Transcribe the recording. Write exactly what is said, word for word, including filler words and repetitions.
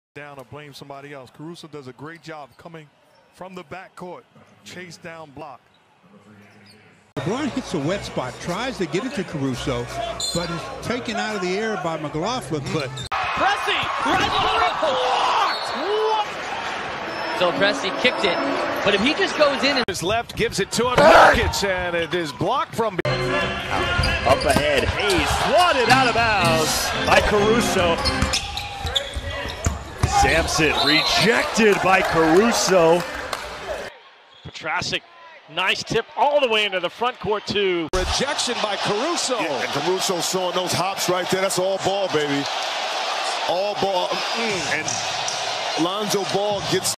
down or blame somebody else. Caruso does a great job coming from the backcourt, chase down block. LeBron hits a wet spot, tries to get it to Caruso, but is taken out of the air by McLaughlin. But Pressey, right blocked. So Pressey kicked it, but if he just goes in and his left gives it to him, Jokic, and it is blocked from up ahead. Hayes swatted out of bounds by Caruso. Sampson rejected by Caruso. Petrasic, nice tip all the way into the front court too. Rejection by Caruso. Yeah, and Caruso showing those hops right there. That's all ball, baby. All ball. Mm. And Lonzo Ball gets